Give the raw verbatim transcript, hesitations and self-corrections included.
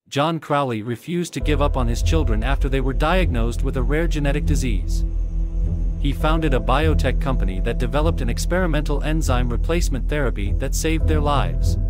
John Crowley refused to give up on his children after they were diagnosed with a rare genetic disease. He founded a biotech company that developed an experimental enzyme replacement therapy that saved their lives.